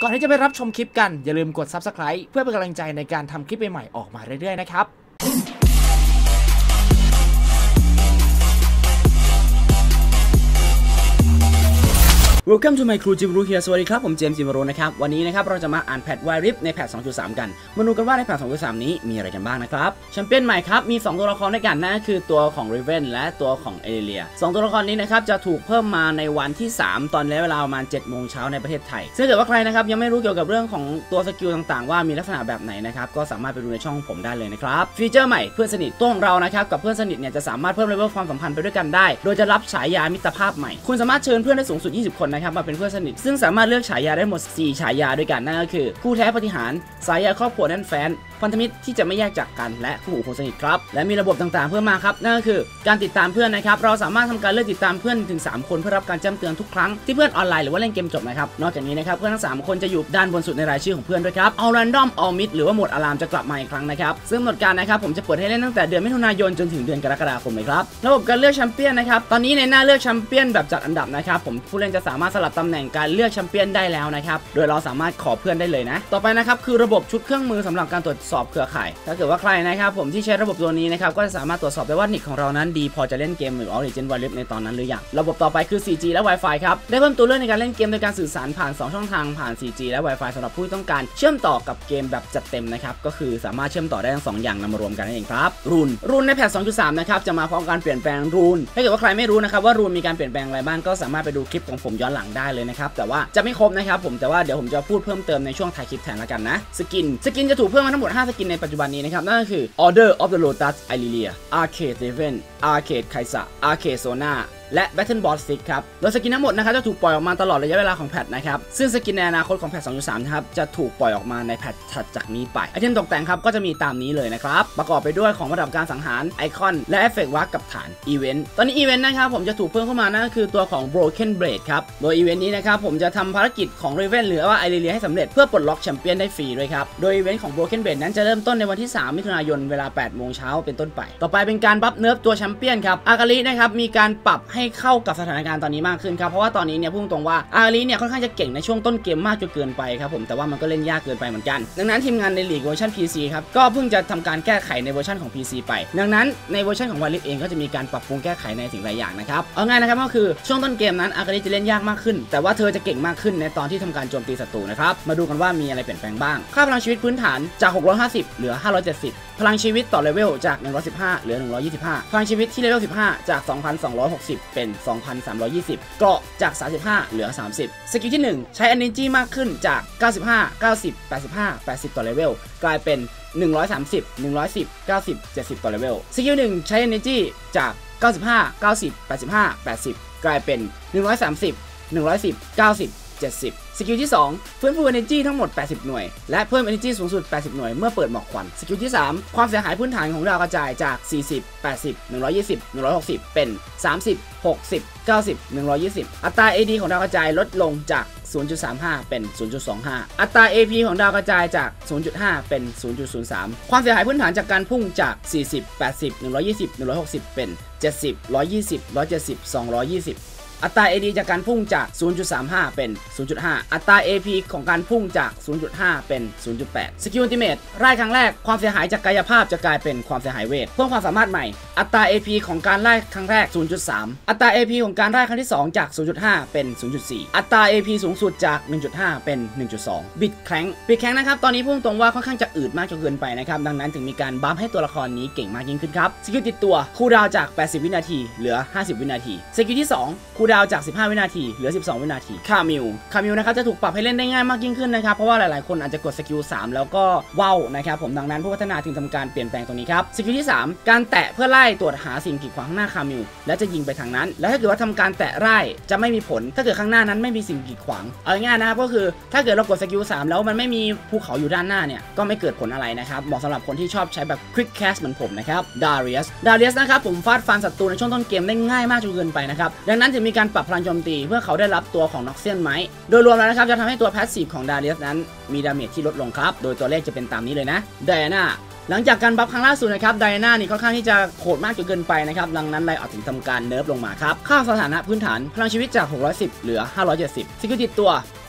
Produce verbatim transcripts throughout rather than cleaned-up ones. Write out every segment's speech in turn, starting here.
ก่อนที่จะไปรับชมคลิปกันอย่าลืมกด ซับสไครบ์ เพื่อเป็นกำลังใจในการทำคลิปใหม่ๆออกมาเรื่อยๆนะครับWelcome to my crew จิมรูเฮียสวัสดีครับผมเจมส์จิมรูนะครับวันนี้นะครับเราจะมาอ่านแพทไวริฟในแพท สองจุดสาม กันมาดูกันว่าในแพท สองจุดสาม นี้มีอะไรกันบ้างนะครับแชมเปี้ยนใหม่ครับมีสองตัวละครด้วยกันนั่นก็คือตัวของ Riven และตัวของ เอลิเลียสองตัวละครนี้นะครับจะถูกเพิ่มมาในวันที่สามตอนเวลาประมาณเจ็ดโมงเช้าในประเทศไทยซึ่งเกิดว่าใครนะครับยังไม่รู้เกี่ยวกับเรื่องของตัวสกิลต่างๆว่ามีลักษณะแบบไหนนะครับก็สามารถไปดูในช่องผมได้เลยนะครับฟีเจอร์ใหม่เพื่อนสนิทตัวของเรานะครับกับเพื่อนสนิทเนี่ยจะสามารถเพิ่มเลเวลความสัมพันธ์ไปด้วยกันได้โดยจะรับฉายามิตรภาพใหม่คุณสามารถเชิญเพื่อนได้สูงสุดยี่สิบคนนะครับมาเป็นเพื่อนสนิทซึ่งสามารถเลือกฉายาได้หมดสี่ฉายาด้วยกันนั่นก็คือคู่แท้ปฏิหารสายาครอบครัวแน่นแฟ้นพันธมิตรที่จะไม่แยกจากกันและคู่หูคนสนิทครับและมีระบบต่างๆเพิ่มมาครับนั่นก็คือการติดตามเพื่อนนะครับเราสามารถทำการเลือกติดตามเพื่อนถึงสามคนเพื่อรับการแจ้งเตือนทุกครั้งที่เพื่อนออนไลน์หรือว่าเล่นเกมจบนะครับนอกจากนี้นะครับเพื่อนทั้งสามคนจะอยู่ด้านบนสุดในรายชื่อของเพื่อนด้วยครับเอา Random All Mid หรือว่าโหมดอะลามจะกลับมาอีกครั้งนะครับซึ่งกำหนดการนะครับผมจะเปิดให้เล่นตั้งแต่เดือนมิถุนายนจนถึงเดือนกรกฎาคมเลยครับระบบการเลือกแชมเปี้ยนนะครับตอนนี้ในหน้าเลือกแชมเปี้ยนแบบจัดอันดับนะครับผมผู้เล่นจะสามารถสลับตำแหน่งการเลือกแชมเปี้ยนได้แล้วนะครับโดยเราสามารถขอเพื่อนได้เลยนะต่อไปนะครับคือระบบชุดเครื่องมือสำหรับการตรวจสอบเครือข่ายถ้าเกิดว่าใครนะครับผมที่ใช้ระบบตัวนี้นะครับก็จะสามารถตรวจสอบได้ว่านิกของเรานั้นดีพอจะเล่นเกมหรือ Origin Wireless ในตอนนั้นหรือยังระบบต่อไปคือ โฟร์จี และ Wi-Fi ครับได้เพิ่มตัวเลือกในการเล่นเกมโดยการสื่อสารผ่านสองช่องทางผ่าน โฟร์จี และ Wi-Fi สำหรับผู้ต้องการเชื่อมต่อกับเกมแบบจัดเต็มนะครับก็คือสามารถเชื่อมต่อได้ทั้งสองอย่างนำมารวมกันนั่นเองครับรูนรูนในแพท สองจุดสาม นะครับจะมาพร้อมการเปลี่ยนแปลงรูนถ้าเกิดว่าใครไม่รู้นะครับว่ารูนมีการเปลี่ยนแปลงอะไรบ้างก็สามารถไปดูคลิปของผมย้อนหลังได้เลยนะครับแต่ว่าจะไม่ครบนะครับผมแต่ว่าเดี๋ยวผมจะพูดเพิ่มเติมในช่วงถ่ายคลิปแทนละกันนะสกินสกินจะถูกเพิ่มมาทั้งหมดห้าสกินในปัจจุบันนี้นะครับนั่นก็คือ Order of the Lotus Irelia Arcade Raven Arcade Kaisa Arcade Sonaและ Battle Boss ซิกครับโดยสกินทั้งหมดนะครับจะถูกปล่อยออกมาตลอดระยะเวลาของแพทนะครับซึ่งสกินในอนาคตของแพท สองจุดสาม นะครับจะถูกปล่อยออกมาในแพทถัดจากนี้ไปไอเทมตกแต่งครับก็จะมีตามนี้เลยนะครับประกอบไปด้วยของประดับการสังหารไอคอนและเอฟเฟกต์วักกับฐานอีเวนต์ตอนนี้อีเวนต์นะครับผมจะถูกเพิ่มเข้ามานั่นก็คือตัวของ Broken Blade ครับโดยอีเวนต์นี้นะครับผมจะทำภารกิจของ Raven หรือว่า Irelia ให้สำเร็จเพื่อปลดล็อกแชมเปี้ยนได้ฟรีด้วยครับโดยอีเวนต์ของ Broken Blade นั้นจะเริ่มต้นในวันที่สามมิถุนายนเวลาแปดโมงเช้าเป็นต้นไปต่อไปเป็นการบัฟเนิร์ฟตัวแชมเปี้ยนครับอากาลินะครับมีการปรับให้เข้ากับสถานการณ์ตอนนี้มากขึ้นครับเพราะว่าตอนนี้เนี่ยพูดตรงว่าอาลีเนี่ยค่อนข้างจะเก่งในช่วงต้นเกมมากจนเกินไปครับผมแต่ว่ามันก็เล่นยากเกินไปเหมือนกันดังนั้นทีมงานในลีกเวอร์ชัน พี ซี ครับก็เพิ่งจะทำการแก้ไขในเวอร์ชันของ พี ซี ไปดังนั้นในเวอร์ชันของวาลิฟเองก็จะมีการปรับปรุงแก้ไขในสิ่งหลายอย่างนะครับเอาง่ายนะครับก็คือช่วงต้นเกมนั้นอากาลิจะเล่นยากมากขึ้นแต่ว่าเธอจะเก่งมากขึ้นในตอนที่ทำการโจมตีศัตรูนะครับมาดูกันว่ามีอะไรเปลี่ยนแปลงบ้างค่าพลังชีวิตพื้นฐานจากหกร้อยห้าสิบเหลือห้าร้อยเจ็ดสิบพลังชีวิตต่อเลเวลจากหนึ่งร้อยสิบห้าเหลือหนึ่งร้อยยี่สิบห้าพลังชีวิตที่เลเวลสิบห้าจาก สองพันสองร้อยหกสิบ เป็น สองพันสามร้อยยี่สิบ เกราะจากสามสิบห้าเหลือสามสิบสกิลที่หนึ่งใช้ Energy มากขึ้นจากเก้าสิบห้า เก้าสิบ แปดสิบห้า แปดสิบต่อเลเวลกลายเป็นหนึ่งร้อยสามสิบ หนึ่งร้อยสิบ เก้าสิบ เจ็ดสิบต่อเลเวลสกิลหนึ่งใช้ Energy จากเก้าสิบห้า เก้าสิบ แปดสิบห้า แปดสิบกลายเป็นหนึ่งร้อยสามสิบ หนึ่งร้อยสิบ เก้าสิบ เจ็ดสิบสกิลที่สองฟื้นฟู Energy ทั้งหมดแปดสิบหน่วยและเพิ่ม Energy สูงสุดแปดสิบหน่วยเมื่อเปิดหมอกควันสกิลที่สามความเสียหายพื้นฐานของดาวกระจายจากสี่สิบ แปดสิบ หนึ่งร้อยยี่สิบ หนึ่งร้อยหกสิบเป็นสามสิบ หกสิบ เก้าสิบ หนึ่งร้อยยี่สิบอัตรา เอ ดี ของดาวกระจายลดลงจาก ศูนย์จุดสามห้า เป็น ศูนย์จุดสองห้า อัตรา เอ พี ของดาวกระจายจาก ศูนย์จุดห้า เป็น ศูนย์จุดศูนย์สาม ความเสียหายพื้นฐานจากการพุ่งจากสี่สิบ แปดสิบ หนึ่งร้อยยี่สิบ หนึ่งร้อยหกสิบเป็นเจ็ดสิบ หนึ่งร้อยยี่สิบ หนึ่งร้อยเจ็ดสิบ สองร้อยยี่สิบอัตรา เอ ดี จากการพุ่งจาก ศูนย์จุดสามห้า เป็น ศูนย์จุดห้า อัตรา เอ พี ของการพุ่งจาก ศูนย์จุดห้า เป็น ศูนย์จุดแปด สกิลอัลติเมทไล่ครั้งแรกความเสียหายจากกายภาพจะกลายเป็นความเสียหายเวทเพิ่มความสามารถใหม่อัตรา เอ พี ของการไล่ครั้งแรก ศูนย์จุดสาม อัตรา เอ พี ของการไล่ครั้งที่สองจาก ศูนย์จุดห้า เป็น ศูนย์จุดสี่ อัตรา เอ พี สูงสุดจาก หนึ่งจุดห้า เป็น หนึ่งจุดสอง บิดแคร้งบิดแคร้งนะครับตอนนี้พุ่งตรงว่าค่อนข้างจะอืดมากจนเกินไปนะครับดังนั้นถึงมีการบัฟให้ตัวละครนี้เก่งมากยิ่งขึ้นครับสกิลติดตัวคูลดาวน์จากแปดสิบวินาทีเหลือห้าสิบวินาทีสกิลที่สองคูลดาวน์จากสิบห้าวินาทีเหลือสิบสองวินาทีคามิลคามิลนะครับจะถูกปรับให้เล่นได้ง่ายมากยิ่งขึ้นนะครับเพราะว่าหลายๆคนอาจจะกดสกิลสามแล้วก็ว้าวนะครับผมดังนั้นผู้พัฒนาถึงทำการเปลี่ยนแปลงตรงนี้ครับสกิลที่สามการแตะเพื่อไล่ตรวจหาสิ่งกีดขวางข้างหน้าคามิลและจะยิงไปทางนั้นแล้วถ้าเกิดว่าทำการแตะไล่จะไม่มีผลถ้าเกิดข้างหน้านั้นไม่มีสิ่งกีดขวางเอาง่ายๆนะครับก็คือถ้าเกิดเรากดสกิลสามแล้วมันไม่มีภูเขาอยู่ด้านหน้าเนี่ยก็ไม่เกิดผลอะไรนะครับเหมาะสำหรับคนที่ชอบใช้แบบ Quick Cast เหมือนผมนะครับดาเรียสดาเรียสนะครับผมฟาดฟันศัตรูในช่วงต้นเกมได้ง่ายมากจนเกินไปนะครับดังนั้นจึงมีการปรับพลังโจมตีเพื่อเขาได้รับตัวของน็อกเซียนไม้โดยรวมแล้วนะครับจะทำให้ตัวแพสซีฟของดาเรียสนั้นมีดาเมจที่ลดลงครับโดยตัวเลขจะเป็นตามนี้เลยนะไดอาน่าหลังจากการบัฟครั้งล่าสุดนะครับไดอาน่านี่ค่อนข้างที่จะโหดมากจนเกินไปนะครับดังนั้นไลออดถึงทำการเนิร์ฟลงมาครับค่าสถานะพื้นฐานพลังชีวิตจากหกร้อยสิบเหลือห้าร้อยเจ็ดสิบสกิลติดตัว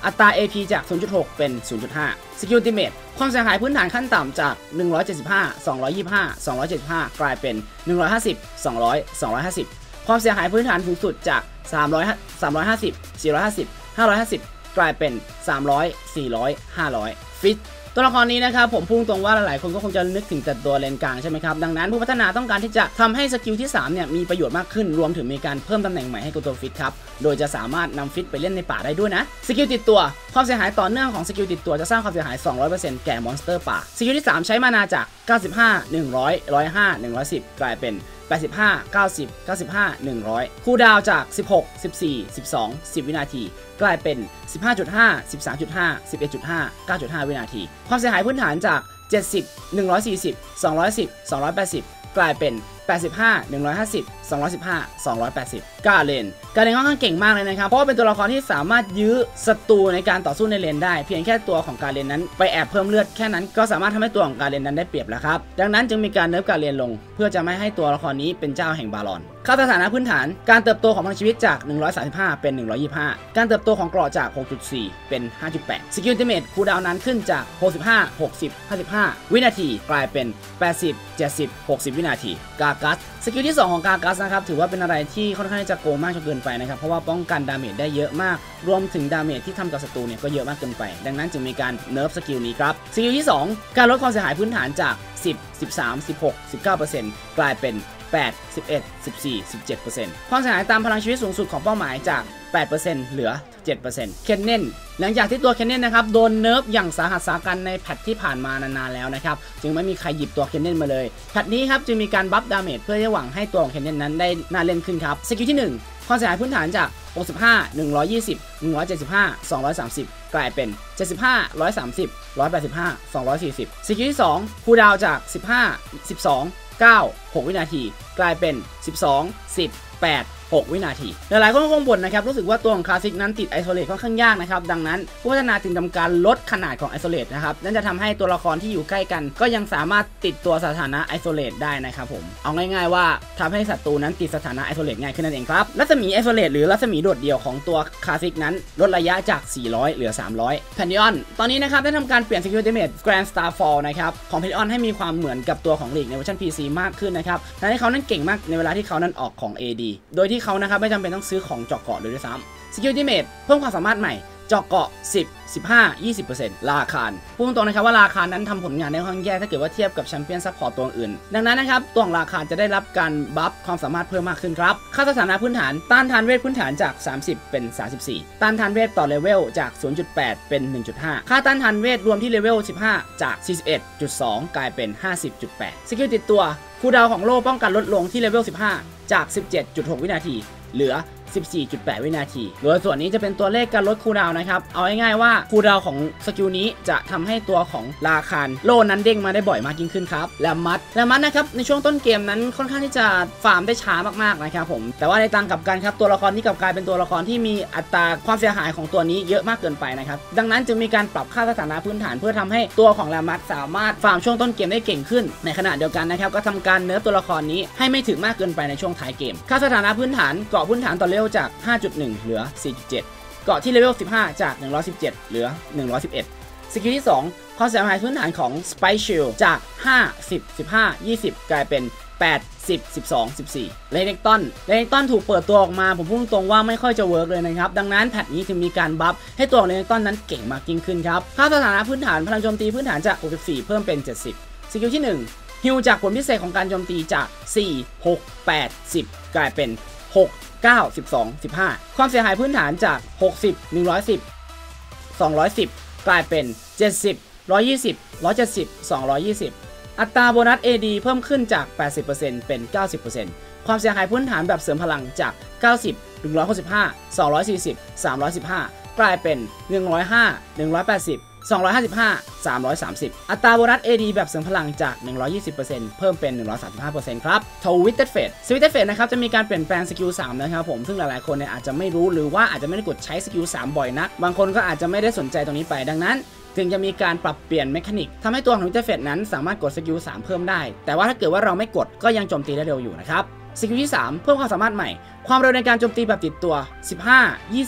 อัตรา เอ พี จาก ศูนย์จุดหก เป็น ศูนย์จุดห้า สกิลอัลติเมทความเสียหายพื้นฐานขั้นต่ำจาก หนึ่งร้อยเจ็ดสิบห้า สองร้อยยี่สิบห้า สองร้อยเจ็ดสิบห้า กลายเป็น หนึ่งร้อยห้าสิบ สองร้อย สองร้อยห้าสิบ ความเสียหายพื้นฐานสูงสุดจาก สามร้อย สามร้อยห้าสิบ สี่ร้อยห้าสิบ ห้าร้อยห้าสิบ กลายเป็น สามร้อย สี่ร้อย ห้าร้อย ฟิตตัวละครนี้นะครับผมพุ่งตรงว่าหลายๆคนก็คงจะนึกถึงแต่ตัวเลนกลางใช่ไหมครับดังนั้นผู้พัฒนาต้องการที่จะทำให้สกิลที่สามเนี่ยมีประโยชน์มากขึ้นรวมถึงมีการเพิ่มตำแหน่งใหม่ให้กับตัวฟิตครับโดยจะสามารถนำฟิตไปเล่นในป่าได้ด้วยนะสกิลติดตัวความเสียหายต่อเนื่องของสกิลติดตัวจะสร้างความเสียหาย สองร้อยเปอร์เซ็นต์ แก่มอนสเตอร์ป่าสกิลที่สามใช้มานาจากเก้าสิบห้า หนึ่งร้อย หนึ่งร้อยห้า หนึ่งร้อยสิบกลายเป็นแปดสิบห้า เก้าสิบ เก้าสิบห้า หนึ่งร้อยคูลดาวน์จากสิบหก สิบสี่ สิบสอง สิบวินาทีกลายเป็น สิบห้าจุดห้า สิบสามจุดห้า สิบเอ็ดจุดห้า เก้าจุดห้า วินาทีความเสียหายพื้นฐานจากเจ็ดสิบ หนึ่งร้อยสี่สิบ สองร้อยสิบ สองร้อยแปดสิบกลายเป็นแปดสิบห้า หนึ่งร้อยห้าสิบ สองร้อยสิบห้า สองร้อยแปดสิบกาเลนกาเลนค่อนข้างเก่งมากเลยนะครับเพราะว่าเป็นตัวละครที่สามารถยื้อศัตรูในการต่อสู้ในเลนได้เพียงแค่ตัวของกาเลนนั้นไปแอบเพิ่มเลือดแค่นั้นก็สามารถทำให้ตัวของกาเลนนั้นได้เปรียบแล้วครับดังนั้นจึงมีการเนิร์ฟกาเลนลงเพื่อจะไม่ให้ตัวละครนี้เป็นเจ้าแห่งบาลอนค่าสถานะพื้นฐานการเติบโตของพลังชีวิตจากหนึ่งร้อยสามสิบห้าเป็นหนึ่งร้อยยี่สิบห้าการเติบโตของเกราะจาก หกจุดสี่ เป็น ห้าจุดแปด สกิลอัลติเมทคูลดาวน์นานขึ้นจากหกสิบห้า หกสิบ ห้าสิบห้าวินาทีกลายเป็นแปดสิบ เจ็ดสิบ หกสิบวินาทีกากัสสกิลที่สองของกากัสนะครับถือว่าเป็นอะไรที่ค่อนข้างจะโกงมากจนเกินไปนะครับเพราะว่าป้องกันดาเมจได้เยอะมากรวมถึงดาเมจที่ทำกับศัตรูเนี่ยก็เยอะมากเกินไปดังนั้นจึงมีการเนิร์ฟสกิลนี้ครับสกิลที่สองการลดความเสียหายพื้นฐานจากสิบ สิบสาม สิบหก สิบเก้าเปอร์เซ็นต์ กลายเป็นแปด สิบเอ็ด สิบสี่ สิบเจ็ดเปอร์เซ็นต์ ความเสียหายตามพลังชีวิตสูงสุดของเป้าหมายจาก แปดเปอร์เซ็นต์ เหลือ เจ็ดเปอร์เซ็นต์ เคนเน่นหลังจากที่ตัวเคนเน่นนะครับโดนเนิร์ฟอย่างสาหัสสากันในแพทที่ผ่านมานานๆแล้วนะครับจึงไม่มีใครหยิบตัวเคนเน่นมาเลยแพทนี้ครับจึงมีการบัฟดาเมจเพื่อที่หวังให้ตัวของเคนเน่นนั้นได้น่าเล่นขึ้นครับสกิลที่หนึ่งความเสียหายพื้นฐานจากหกสิบห้า หนึ่งร้อยยี่สิบ หนึ่งร้อยเจ็ดสิบห้า สองร้อยสามสิบกลายเป็นเจ็ดสิบห้า หนึ่งร้อยสามสิบ หนึ่งร้อยแปดสิบห้า สองร้อยสี่สิบสกิลที่สองคูลดาวน์จากสิบห้า สิบสอง เก้า หกวินาทีกลายเป็นสิบสอง สิบ แปด หกวินาทีหลายๆคนคงบ่นนะครับรู้สึกว่าตัวของคลาสสิกนั้นติดไอโซเลตค่อนข้างยากนะครับดังนั้นผู้พัฒนาจึงทำการลดขนาดของไอโซเลตนะครับนั่นจะทำให้ตัวละครที่อยู่ใกล้กันก็ยังสามารถติดตัวสถานะไอโซเลตได้นะครับผมเอาง่ายๆว่าทำให้ศัตรูนั้นติดสถานะไอโซเลตง่ายขึ้นนั่นเองครับรัศมีไอโซเลตหรือรัศมีโดดเดี่ยวของตัวคลาสสิกนั้นลดระยะจากสี่ร้อยเหลือสามร้อยแพนดิออนตอนนี้นะครับได้ทำการเปลี่ยนสกิลอัลติเมทแกรนด์สตาร์ฟอลนะครับของแพนดิออนให้มีความเหมือนกับตัวของลีกในเวอร์ชัน พี ซี มากขึ้นนะครับทำให้เขานั้นเก่งมากในเวลาที่เขานั้นออกของ เอ ดี โดยที่เขานะครับไม่จำเป็นต้องซื้อของเจาะเกาะเลยด้วยซ้ำสกิลอัลติเมทเพิ่มความสามารถใหม่เจาะเกาะสิบ สิบห้า ยี่สิบเปอร์เซ็นต์ ราคาพูดตรงๆนะครับว่าราคานั้นทำผลงานได้ค่อนข้างแย่ถ้าเกิดว่าเทียบกับแชมเปี้ยนซัพพอร์ตตัวอื่นดังนั้นนะครับตัวของราคาจะได้รับการบัฟความสามารถเพิ่มมากขึ้นครับค่าสถานะพื้นฐานต้านทานเวทพื้นฐานจากสามสิบเป็นสามสิบสี่ต้านทานเวทต่อเลเวลจาก ศูนย์จุดแปด เป็น หนึ่งจุดห้า ค่าต้านทานเวทรวมที่เลเวลสิบห้าจาก สี่สิบเอ็ดจุดสอง กลายเป็น ห้าสิบจุดแปด สกิลติดตัวคูลดาวน์ของโล่ป้องกันลดลงที่เลเวลสิบห้าจาก สิบเจ็ดจุดหก วินาทีเหลือ สิบสี่จุดแปด วินาทีโดยส่วนนี้จะเป็นตัวเลขการลดคูลดาวน์นะครับเอาง่ายๆว่าคูลดาวน์ของสกิลนี้จะทำให้ตัวของราคาโลนั้นเด้งมาได้บ่อยมากยิ่งขึ้นครับและมัดและมัดนะครับในช่วงต้นเกมนั้นค่อนข้างที่จะฟาร์มได้ช้ามากๆนะครับผมแต่ว่าในทางกลับกันครับตัวละครนี้กลับกลายเป็นตัวละครที่มีอัตราความเสียหายของตัวนี้เยอะมากเกินไปนะครับดังนั้นจึงมีการปรับค่าสถานะพื้นฐานเพื่อทำให้ตัวของและมัดสามารถฟาร์มช่วงต้นเกมได้เก่งขึ้นในขณะเดียวกันนะครับก็ทำการเนิร์ฟตัวละครนี้ให้ไม่ถึงมากเกินไปในช่วงท้ายเกมค่าสถานะพื้นฐานเกาะพื้นฐานต่อเลเวลจาก ห้าจุดหนึ่ง เหลือ สี่จุดเจ็ด เกาะที่เลเวลสิบห้าจากหนึ่งร้อยสิบเจ็ดเหลือหนึ่งร้อยสิบเอ็ดสกิลที่สองความเสียหายพื้นฐานของ Spike Shield จากห้า สิบ สิบห้า ยี่สิบกลายเป็นแปด สิบ สิบสอง สิบสี่เลเนกตันเลเนกตันถูกเปิดตัวออกมาผมพูดตรงว่าไม่ค่อยจะเวิร์กเลยนะครับดังนั้นแพทนี้จึงมีการบัฟให้ตัวเลเนกตันนั้นเก่งมากยิ่งขึ้นครับค่าสถานะพื้นฐานพลังโจมตีพื้นฐานจากหกสิบสี่เพิ่มเป็นเจ็ดสิบสกิลที่หนึ่งฮิลจากผลพิเศษของการโจมตีจากสี่ หก แปด สิบกลายเป็นหก เก้า สิบสอง สิบห้าความเสียหายพื้นฐานจากหกสิบ หนึ่งร้อยสิบ สองร้อยสิบกลายเป็นเจ็ดสิบ หนึ่งร้อยยี่สิบ หนึ่งร้อยเจ็ดสิบ สองร้อยยี่สิบอัตราโบนัส เอ ดี เพิ่มขึ้นจาก แปดสิบเปอร์เซ็นต์ เป็น เก้าสิบเปอร์เซ็นต์ ความเสียหายพื้นฐานแบบเสริมพลังจาก เก้าสิบ หนึ่งร้อยหกสิบห้า สองร้อยสี่สิบ สามร้อยสิบห้ากลายเป็น หนึ่งร้อยห้า หนึ่งร้อยแปดสิบ สองร้อยห้าสิบห้า สามร้อยสามสิบอัตราโบนัส เอ ดี แบบเสริมพลังจาก หนึ่งร้อยยี่สิบเปอร์เซ็นต์ เพิ่มเป็น หนึ่งร้อยสามสิบห้าเปอร์เซ็นต์ ครับ Twisted Fate Twisted Fate นะครับจะมีการเปลี่ยนแปลงสกิลสามนะครับผมซึ่งหลายๆคนเนี่ยอาจจะไม่รู้หรือว่าอาจจะไม่ได้กดใช้สกิลสามบ่อยนักบางคนก็อาจจะไม่ได้สนใจตรงนี้ไปดังนั้นจึงจะมีการปรับเปลี่ยนเมคานิกทำให้ตัวของ Twisted Fate นั้นสามารถกดสกิลสามเพิ่มได้แต่ว่าถ้าเกิดว่าเราไม่กดก็ยังโจมตีได้เร็วอยู่นะครับสกิลที่สามเพิ่มความสามารถใหม่ความเร็วในการโจมตีแบบติดตัวสิบห้า ยี่สิบ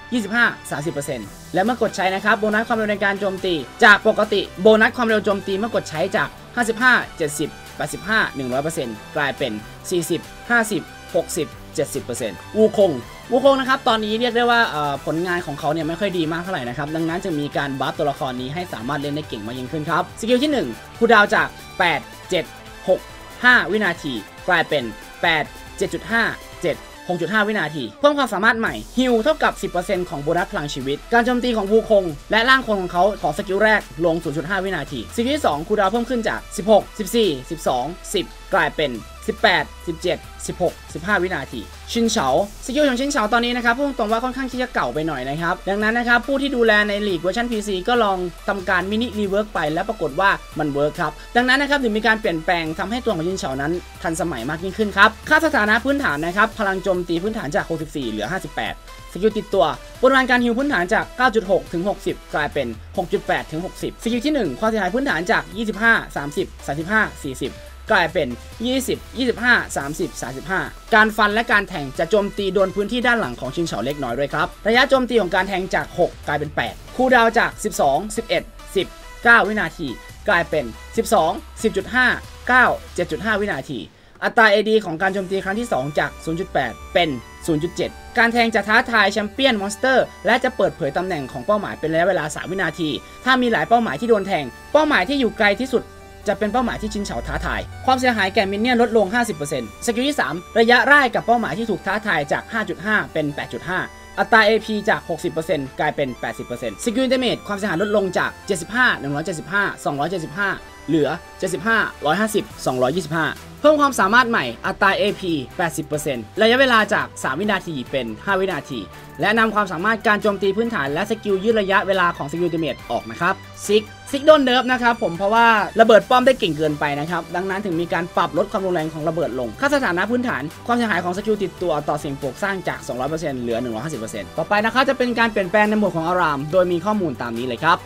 ยี่สิบห้า สามสิบเปอร์เซ็นต์ และเมื่อกดใช้นะครับโบนัสความเร็วในการโจมตีจากปกติโบนัสความเร็วโจมตีเมื่อกดใช้จากห้าสิบห้า เจ็ดสิบ แปดสิบห้า หนึ่งร้อยเปอร์เซ็นต์ กลายเป็นสี่สิบ ห้าสิบ หกสิบ เจ็ดสิบเปอร์เซ็นต์ วูคงวูคงนะครับตอนนี้เรียกได้ว่าผลงานของเขาเนี่ยไม่ค่อยดีมากเท่าไหร่นะครับดังนั้นจะมีการบัฟตัวละครนี้ให้สามารถเล่นได้เก่งมากยิ่งขึ้นครับสกิลที่หนึ่งคูลดาวน์จากแปด เจ็ด หก ห้าวินาทีกลายเป็นแปด เจ็ดจุดห้า เจ็ด หกจุดห้า วินาทีเพิ่มความสามารถใหม่ฮิลเท่ากับ สิบเปอร์เซ็นต์ ของโบนัสพลังชีวิตการโจมตีของวูคงและร่างคนของเขาของสกิลแรกลง ศูนย์จุดห้า วินาทีสกิลที่สองคูลดาวน์เพิ่มขึ้นจากสิบหก สิบสี่ สิบสอง สิบกลายเป็นสิบแปด สิบเจ็ด สิบหก สิบห้า วินาทีชินเฉาสกิลของชินเฉาตอนนี้นะครับพูดตรงว่าค่อนข้างที่จะเก่าไปหน่อยนะครับดังนั้นนะครับผู้ที่ดูแลในลีกเวอร์ชัน พี ซี ก็ลองทำการมินิรีเวิร์กไปแล้วปรากฏว่ามันเวิร์กครับดังนั้นนะครับถึงมีการเปลี่ยนแปลงทำให้ตัวของชินเฉานั้นทันสมัยมากยิ่งขึ้นครับค่าสถานะพื้นฐานนะครับพลังโจมตีพื้นฐานจากหกสิบสี่เหลือห้าสิบแปดสกิลติดตัวปริมาณการฮิลพื้นฐานจาก เก้าจุดหก ถึง หกสิบ กลายเป็น หกจุดแปด ถึง หกสิบสกิลที่หนึ่งความเสียหายพื้นฐานจากยี่สิบห้า สามสิบ สามสิบห้า สี่สิบกลายเป็นยี่สิบ ยี่สิบห้า สามสิบ สามสิบห้าการฟันและการแทงจะโจมตีโดนพื้นที่ด้านหลังของชินเฉาเล็กน้อยด้วยครับระยะโจมตีของการแทงจากหกกลายเป็นแปดคูลดาวน์จากสิบสอง สิบเอ็ด สิบ เก้าวินาทีกลายเป็นสิบสอง สิบจุดห้า เก้า เจ็ดจุดห้า วินาทีอัตรา เอ ดี ของการโจมตีครั้งที่สองจาก ศูนย์จุดแปด เป็น ศูนย์จุดเจ็ด การแทงจะท้าทายแชมเปี้ยนมอนสเตอร์และจะเปิดเผยตำแหน่งของเป้าหมายเป็นระยะเวลาสามวินาทีถ้ามีหลายเป้าหมายที่โดนแทงเป้าหมายที่อยู่ไกลที่สุดจะเป็นเป้าหมายที่ชินเฉาท้าทายความเสียหายแก่มินเนี่ยนลดลง ห้าสิบเปอร์เซ็นต์ สกิลที่สามระยะร่ายกับเป้าหมายที่ถูกท้าทายจาก ห้าจุดห้า เป็น แปดจุดห้า อัตรา เอ พี จาก หกสิบเปอร์เซ็นต์ กลายเป็น แปดสิบเปอร์เซ็นต์ สกิลดาเมจความเสียหายลดลงจากเจ็ดสิบห้า หนึ่งร้อยเจ็ดสิบห้า สองร้อยเจ็ดสิบห้าเหลือเจ็ดสิบห้า หนึ่งร้อยห้าสิบ สองร้อยยี่สิบห้าเพิ่มความสามารถใหม่อัตรา เอ พี แปดสิบเปอร์เซ็นต์ ระยะเวลาจากสามวินาทีเป็นห้าวินาทีและนำความสามารถการโจมตีพื้นฐานและสกิลยืดระยะเวลาของสกิลดาเมจออกนะครับซิกซิกโดนเนิร์ฟนะครับผมเพราะว่าระเบิดป้อมได้เก่งเกินไปนะครับดังนั้นถึงมีการปรับลดความรุนแรงของระเบิดลงค่าสถานะพื้นฐานความเสียหายของสกิลติดตัวต่อสิ่งปลูกสร้างจาก สองร้อยเปอร์เซ็นต์ เหลือ หนึ่งร้อยห้าสิบเปอร์เซ็นต์ ต่อไปนะครับจะเป็นการเปลี่ยนแปลงในโหมดของอารามโดยมีข้อมูลตามนี้เลยครับ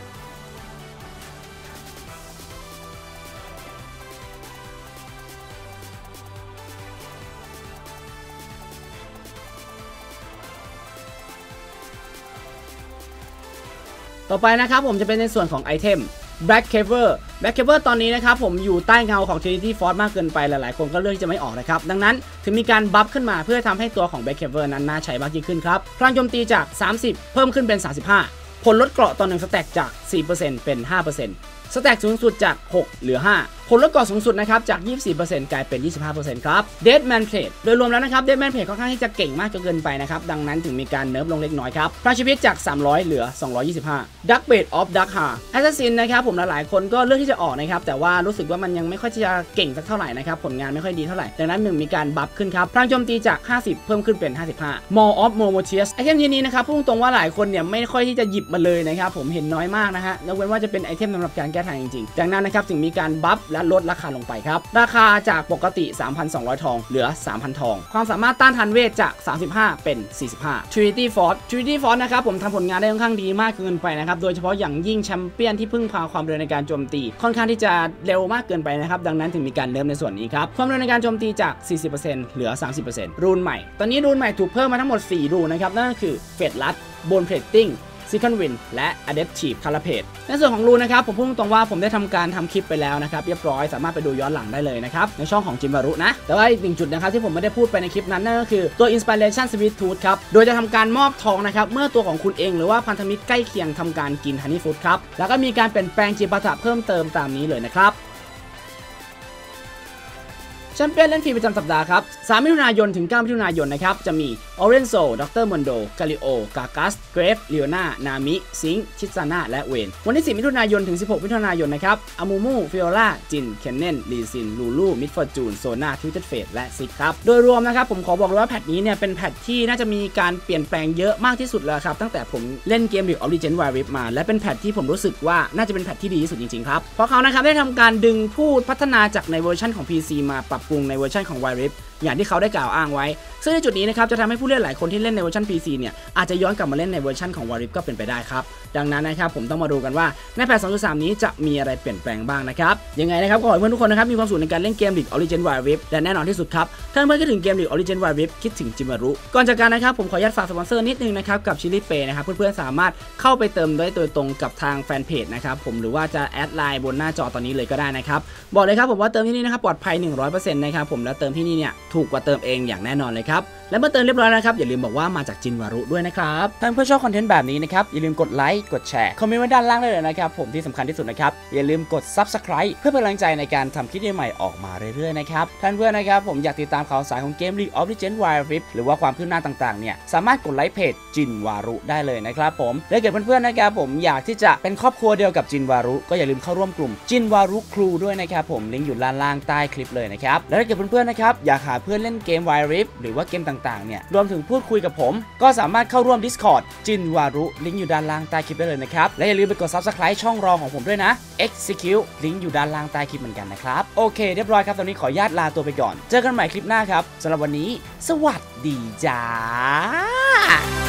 ต่อไปนะครับผมจะเป็นในส่วนของไอเทม Black Caver Black Caver ตอนนี้นะครับผมอยู่ใต้เงาของ Trinity Force มากเกินไปหลายๆคนก็เลือกที่จะไม่ออกนะครับดังนั้นถึงมีการบัฟขึ้นมาเพื่อทำให้ตัวของ Black Caver นั้นน่าใช้มากยิ่งขึ้นครับพลังโจมตีจากสามสิบเพิ่มขึ้นเป็นสามสิบห้าผลลดเกราะต่อหนึ่งสแต็กจาก สี่เปอร์เซ็นต์ เป็น ห้าเปอร์เซ็นต์ สแต็กสูงสุดจากหกเหลือห้าผลลดเกราะสูงสุดนะครับจาก ยี่สิบสี่เปอร์เซ็นต์ กลายเป็น ยี่สิบห้าเปอร์เซ็นต์ ครับ Deadman Plate โดยรวมแล้วนะครับ Deadman Plate ค่อนข้างที่จะเก่งมากจนเกินไปนะครับดังนั้นถึงมีการเนิร์ฟลงเล็กน้อยครับพลังชีวิตจากสามร้อยเหลือสองร้อยยี่สิบห้า Dark Blade of Darkha Assassin นะครับผมหลายๆคนก็เลือกที่จะออกนะครับแต่ว่ารู้สึกว่ามันยังไม่ค่อยจะเก่งสักเท่าไหร่นะครับผลงานไม่ค่อยดีเท่าไหร่ดังนั้นหนึ่งมีการบัฟขึ้นครับพลังโจมตีจากห้าสิบเพิ่มขึ้นเป็นห้าสิบห้า Maw of Momotius ไอเทมนี้นะครับพูดตรงว่าหลายคนเนี่ยไม่ค่อยที่จะหยิบมาเลยนะครับผมเห็นน้อยมากนะฮะยกเว้นว่าจะเป็นไอเทมสำหรับการแก้ทางจริงๆดังนั้นนะครับถึงมีการบัฟและลดราคาลงไปครับราคาจากปกติ สามพันสองร้อย ทองเหลือ สามพัน ทองความสามารถต้านทานเวทจากสามสิบห้าเป็นสี่สิบห้า Trinity Force Trinity Force นะครับผมทำผลงานได้ค่อนข้างดีมากเกินไปนะครับโดยเฉพาะอย่างยิ่งแชมเปี้ยนที่พึ่งพาความเร็วในการโจมตีค่อนข้างที่จะเร็วมากเกินไปนะครับดังนั้นถึงมีการเริ่มในส่วนนี้ครับความเร็วในการโจมตีจาก สี่สิบเปอร์เซ็นต์ เหลือ สามสิบเปอร์เซ็นต์ รูนใหม่ตอนนี้รูนใหม่ถูกเพิ่มมาทั้งหมดสี่รูนนะครับนั่นก็คือเฟดลัดโบนเพลตติ้งSecond Wind และ Adaptive Carapace ในส่วนของรูนนะครับผมพูดตรงว่าผมได้ทำการทำคลิปไปแล้วนะครับเรียบร้อยสามารถไปดูย้อนหลังได้เลยนะครับในช่องของจิมบารุนะแต่ว่าอีกหนึ่งจุดนะครับที่ผมไม่ได้พูดไปในคลิปนั้นนั่นก็คือตัว Inspiration Sweet Tooth ครับโดยจะทำการมอบทองนะครับเมื่อตัวของคุณเองหรือว่าพันธมิตรใกล้เคียงทำการกิน Honey Food ครับแล้วก็มีการเปลี่ยนแปลงจิปาถะเพิ่มเติมตามนี้เลยนะครับแชมเปี้ยนเล่นฟรีประจำสัปดาห์ครับสามมิถุนายนถึงเก้ามิถุนายนนะครับจะมีออเรนโซด็อกเตอร์มอนโดกาลิโอกากัสเกรฟลิโอนานามิซิงชิซาน่าและเวนวันที่สี่มิถุนายนถึงสิบหกมิถุนายนนะครับอามูมูฟิโอล่าจินเคนเนนลีซินลูลูมิดฟอร์จูนโซนาทวิตเตอร์เฟดและซิกครับโดยรวมนะครับผมขอบอกเลยว่าแพทนี้เนี่ยเป็นแพทที่น่าจะมีการเปลี่ยนแปลงเยอะมากที่สุดเลยครับตั้งแต่ผมเล่นเกม League of Legends Wild Rift มาและเป็นแพทที่ผมรู้สึกว่าน่าจะเป็นแพทที่ดีที่สุดจริงๆครับเพราะเขานะครับได้ทำการดึงผู้พัฒนาจากในเวอร์ชันของ พี ซี มาปรับปรุงในเวอร์ชันของWild Rift อย่างที่เขาได้กล่าวอ้างไว้ซึ่งในจุดนี้นะครับจะทำให้ผู้เล่นหลายคนที่เล่นในเวอร์ชัน พี ซี เนี่ยอาจจะย้อนกลับมาเล่นในเวอร์ชันของ Wild Rift ก็เป็นไปได้ครับดังนั้นนะครับผมต้องมาดูกันว่าในแพท สองจุดสาม นี้จะมีอะไรเปลี่ยนแปลงบ้างนะครับยังไงนะครับขอให้เพื่อนทุกคนนะครับมีความสุขในการเล่นเกม League of Legends Wild Rift และแน่นอนที่สุดครับถ้าเพื่อนคิดถึงเกม League of Legends Wild Rift คิดถึงจิมารุก่อนจากการนะครับผมขออนุญาตฝากสปอนเซอร์นิดนึงนะครับกับ Chili Pay นะครับเพื่อนๆสามารถเข้าไปเติมได้โดยตรงกับทางแฟนเพจนะครับผมหรือว่าจะแอดไลน์บนหน้าจอตอนนี้เลยก็ได้นะครับบอกเลยครับผมว่าเติมที่นี่นะครับปลอดภัย หนึ่งร้อยเปอร์เซ็นต์ นะครับผมแล้วเติมที่นี่เนี่ยถูกกว่าเติมเองอย่างแน่นอนเลยครับและเมื่อเติมเรียบร้อยนะครับอย่าลืมบอกว่ามาจากจินวารุด้วยนะครับถ้าเพื่อนชอบคอนเทนต์แบบนี้นะครับอย่าลืมกดไลค์กดแชร์คอมเมนต์ไว้ด้านล่างได้เลยนะครับผมที่สำคัญที่สุดนะครับอย่าลืมกด ซับสไครบ์ เพื่อเป็นกำลังใจในการทำคลิปใหม่ออกมาเรื่อยๆนะครับท่านเพื่อนนะครับผมอยากติดตามข่าวสารของเกม League of Legends Wild Rift หรือว่าความคืบหน้าต่างๆเนี่ยสามารถกดไลค์เพจจินวารุได้เลยนะครับผมและเกิดเพื่อนๆนะครับผมอยากที่จะเป็นครอบครัวเดียวกับจินวารุก็อย่าลืมเข้าร่วมกลุ่มจินวารุครูด้วยนะครับผมลิงก์อยู่ด้านล่างใต้คลิปเลยนะครับและถ้าเกิดเพื่อนๆนะครับอยากหาเพื่อนเล่นเกม Wild Rift หรือว่าเกมต่างๆเนี่ยรวมถึงพูดคุยกับผมก็สามารถเข้าร่วม Discord จินวารุลิงก์อยู่ด้านล่างใต้คลิปได้เลยนะครับและอย่าลืมไปกด ซับสไครบ์ ช่องรองของผมด้วยนะ เอ็กซ์ ซี คิว ลิงก์อยู่ด้านล่างใต้คลิปเหมือนกันนะครับโอเคเรียบร้อยครับตอนนี้ขออนุญาตลาตัวไปก่อนเจอกันใหม่คลิปหน้าครับสำหรับวันนี้สวัสดีจ้า